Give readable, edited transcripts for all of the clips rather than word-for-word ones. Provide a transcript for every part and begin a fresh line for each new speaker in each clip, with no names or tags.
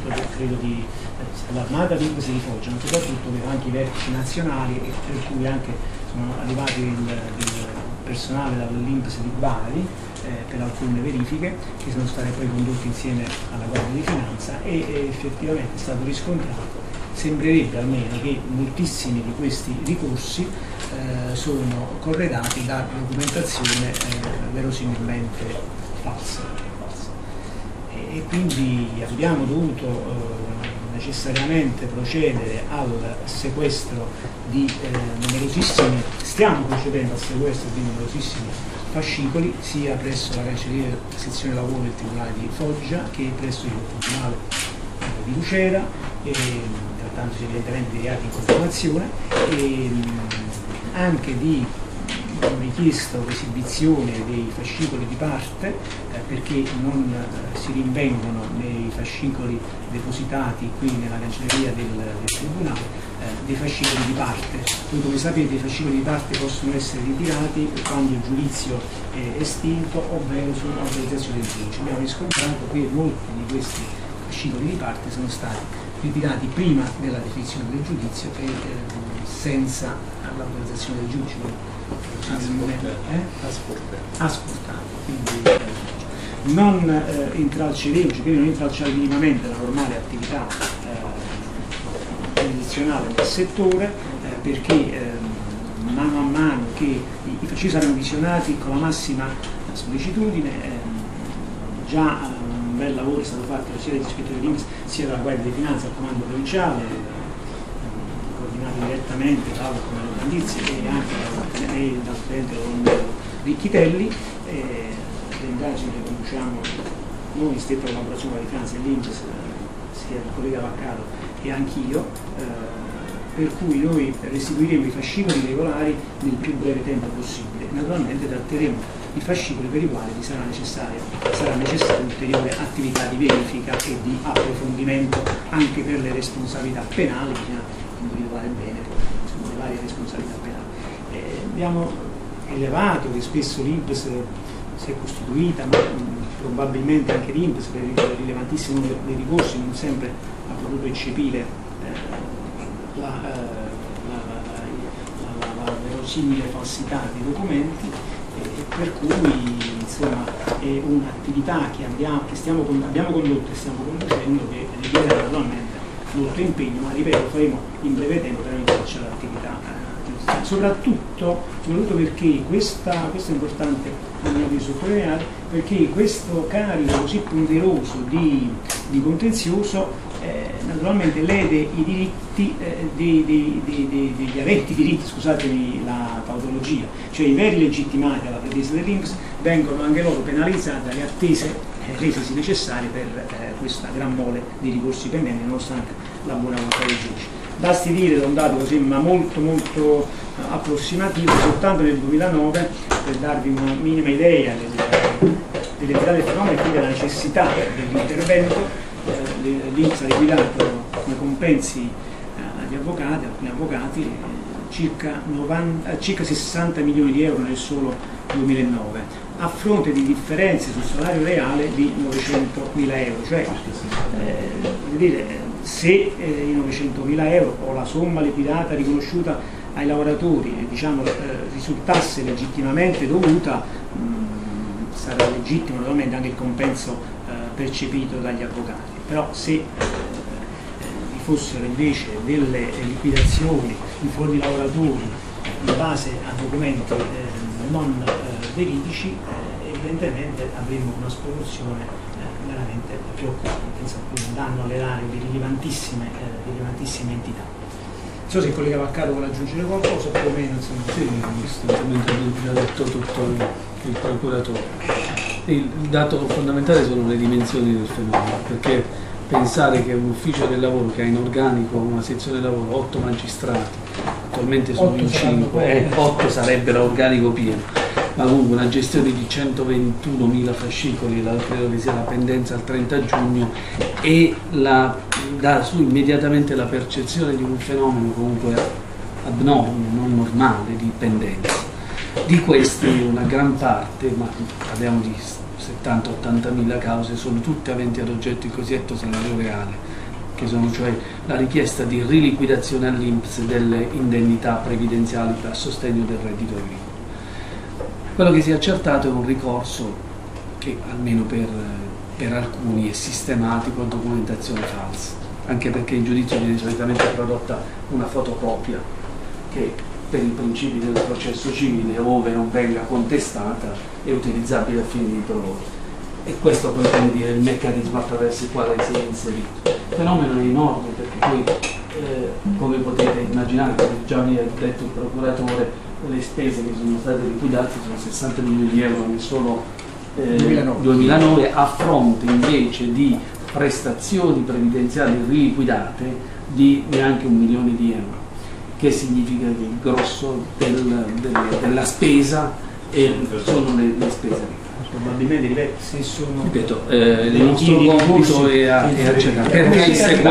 credo dell'armata di Foggia, ma soprattutto anche i vertici nazionali, e per cui anche sono arrivati il personale dall'INPS di Bari per alcune verifiche che sono state poi condotte insieme alla Guardia di Finanza, e effettivamente è stato riscontrato, sembrerebbe almeno, che moltissimi di questi ricorsi sono corredati da documentazione verosimilmente falsa. E quindi abbiamo dovuto necessariamente procedere al sequestro di numerosissimi, stiamo procedendo al sequestro di numerosissimi fascicoli, sia presso la cancelleria della sezione lavoro del Tribunale di Foggia che presso il Tribunale di Lucera, trattandosi evidentemente di reati in consumazione, e anche di richiesta o esibizione dei fascicoli di parte, perché non si rinvengono nei fascicoli depositati qui nella cancelleria del Tribunale dei fascicoli di parte. Voi, come sapete, i fascicoli di parte possono essere ritirati quando il giudizio è estinto, ovvero su autorizzazione del giudice. Abbiamo riscontrato che molti di questi fascicoli di parte sono stati ritirati prima della definizione del giudizio e senza l'autorizzazione del giudice. Asportato, quindi non intralceremo, non intralciare minimamente la normale attività giurisdizionale del settore, perché mano a mano che i fascicoli saranno visionati con la massima sollecitudine, già un bel lavoro è stato fatto sia dagli ispettori dell'INPS sia dalla Guardia di Finanza al comando provinciale, coordinato direttamente dal comando Bandizzi e anche dal tenente Ricchitelli. Le indagini le conduciamo noi in stretta collaborazione con la Finanza e l'INPS, sia il collega Vaccaro e anch'io, per cui noi restituiremo i fascicoli regolari nel più breve tempo possibile. Naturalmente tratteremo i fascicoli per i quali sarà necessaria ulteriore attività di verifica e di approfondimento anche per le responsabilità penali, bisogna individuare bene le varie responsabilità penali. Abbiamo rilevato che spesso l'INPS si è costituita, ma probabilmente anche l'INPS per il rilevantissimo numero dei ricorsi non sempre ha potuto eccepire la verosimile falsità dei documenti, per cui insomma è un'attività che abbiamo condotto e stiamo conducendo, che richiede naturalmente molto impegno, ma ripeto, faremo in breve tempo per incominciare l'attività. Soprattutto perché questo è importante a mio avviso sottolineare, perché questo carico così ponderoso di contenzioso naturalmente lede i diritti degli aventi diritti, scusatemi la tautologia, cioè i veri legittimati alla pretesa dell'INPS vengono anche loro penalizzati dalle attese resesi necessarie per questa gran mole di ricorsi pendenti, nonostante la buona volontà del giudice. Basti dire, da un dato così ma molto approssimativo, soltanto nel 2009, per darvi una minima idea dell'entità del fenomeno e quindi della necessità dell'intervento, l'INPS ha liquidato come compensi agli avvocati, alcuni avvocati, circa 60 milioni di euro nel solo 2009, a fronte di differenze sul salario reale di 900.000 euro, cioè se i 900.000 euro o la somma liquidata riconosciuta ai lavoratori risultasse legittimamente dovuta, sarà legittimo naturalmente anche il compenso percepito dagli avvocati. Però se vi fossero invece delle liquidazioni in favore di lavoratori in base a documenti non veridici, evidentemente avremo una sproporzione veramente preoccupante, un danno all'erario di rilevantissime entità. Non so se il collega Vaccaro vuole aggiungere qualcosa, più o meno, insomma.
Sì, in questo momento ha detto tutto il procuratore. Il dato fondamentale sono le dimensioni del fenomeno, perché pensare che un ufficio del lavoro che ha in organico una sezione del lavoro 8 magistrati, attualmente sono in 5, 8 sarebbe l'organico pieno, ma comunque una gestione di 121.000 fascicoli, credo che sia la pendenza al 30 giugno, e dà su immediatamente la percezione di un fenomeno comunque abnorme, non normale di pendenza. Di questi una gran parte, ma parliamo di 70-80 mila cause, sono tutte aventi ad oggetto il cosiddetto salario reale, che sono cioè la richiesta di riliquidazione all'INPS delle indennità previdenziali a sostegno del reddito agricolo. Quello che si è accertato è un ricorso che, almeno per alcuni, è sistematico a documentazione falsa, anche perché in giudizio viene solitamente prodotta una fotocopia che per i principi del processo civile, ove non venga contestata, è utilizzabile a fini di prova. E questo poi vuol dire il meccanismo attraverso il quale si è inserito. Il fenomeno è enorme, perché poi, come potete immaginare, come già mi ha detto il procuratore, le spese che sono state liquidate sono 60 milioni di euro nel solo 2009, a fronte invece di prestazioni previdenziali riliquidate di neanche 1 milione di euro, che significa che il grosso della spesa sono le spese.
Probabilmente, ripeto, se sono...
Ripeto, il nostro compito è accertare perché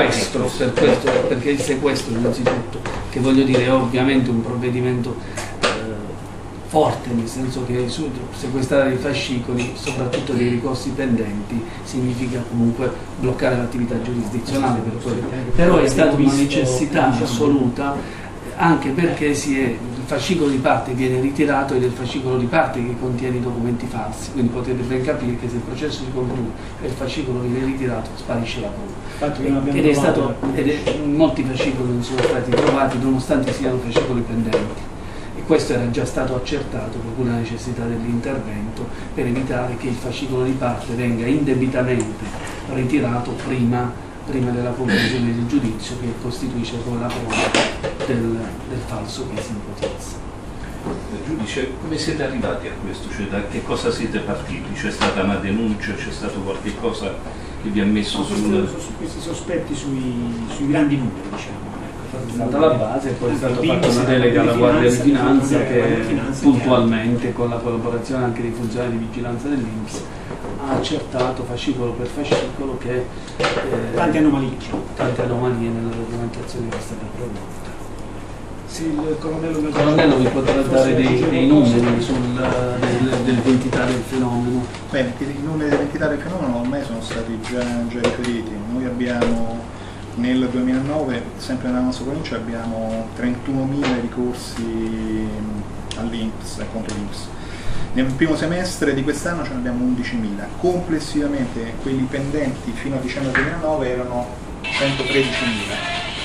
il sequestro innanzitutto, che voglio dire è ovviamente un provvedimento forte, nel senso che sequestrare i fascicoli, soprattutto dei ricorsi pendenti, significa comunque bloccare l'attività giurisdizionale, però è stata una necessità assoluta, anche perché il fascicolo di parte viene ritirato ed è il fascicolo di parte che contiene i documenti falsi, quindi potete ben capire che se il processo si conclude e il fascicolo viene ritirato sparisce la prova. Molti fascicoli non sono stati trovati nonostante siano fascicoli pendenti, e questo era già stato accertato, per cui la necessità dell'intervento per evitare che il fascicolo di parte venga indebitamente ritirato prima della conclusione del giudizio, che costituisce poi la prova del falso che si ipotizza.
Giudice, come siete arrivati a questo? Cioè, da che cosa siete partiti? C'è stata una denuncia, c'è stato qualche cosa che vi ha messo su
questi sospetti sui grandi numeri, diciamo.
È stata la base, poi è stata fatta una delega alla Guardia di Finanza che puntualmente, con la collaborazione anche dei funzionari di vigilanza dell'INPS, ha accertato fascicolo per fascicolo che
tante anomalie
nella documentazione che è stata prodotta.
Se il
colonnello vi potrà dare dei numeri dell'entità del fenomeno.
Bene, i numeri dell'entità del fenomeno ormai sono stati già riferiti. Noi abbiamo nel 2009, sempre nella nostra provincia, abbiamo 31.000 ricorsi all'INPS, contro l'INPS. Nel primo semestre di quest'anno ce ne abbiamo 11.000. Complessivamente quelli pendenti fino a dicembre 2009 erano 113.000.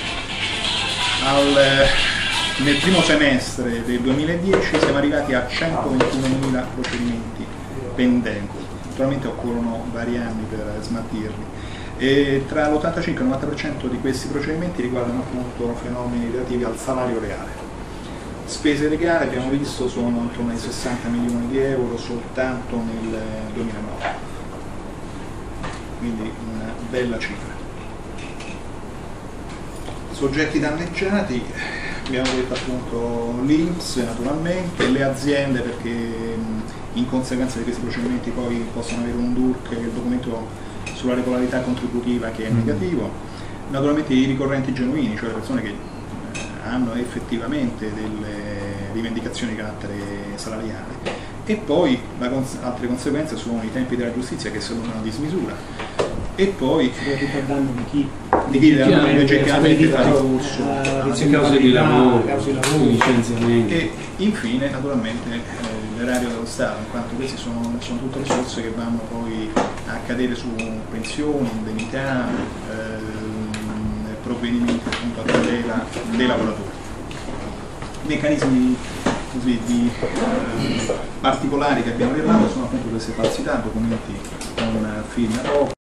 Nel primo semestre del 2010 siamo arrivati a 121.000 procedimenti pendenti. Naturalmente occorrono vari anni per smaltirli. E tra l'85 e il 90% di questi procedimenti riguardano appunto fenomeni relativi al salario reale. Spese legali, abbiamo visto, sono intorno ai 60 milioni di euro soltanto nel 2009, quindi una bella cifra. Soggetti danneggiati, abbiamo detto appunto l'INPS naturalmente, le aziende, perché in conseguenza di questi procedimenti poi possono avere un DURC, il documento sulla regolarità contributiva, che è negativo, naturalmente i ricorrenti genuini, cioè le persone che hanno effettivamente delle rivendicazioni di carattere salariale, e poi altre conseguenze sono i tempi della giustizia che sono una dismisura, e poi
ricordando di
chi legittimamente fa ricorso
a cause di lavoro, licenziamenti,
e infine naturalmente l'erario dello Stato, in quanto queste sono tutte risorse che vanno poi a cadere su pensioni, indennità, provvedimenti appunto a tutela dei lavoratori. Meccanismi così particolari che abbiamo rilevato sono appunto queste falsità, documenti con firma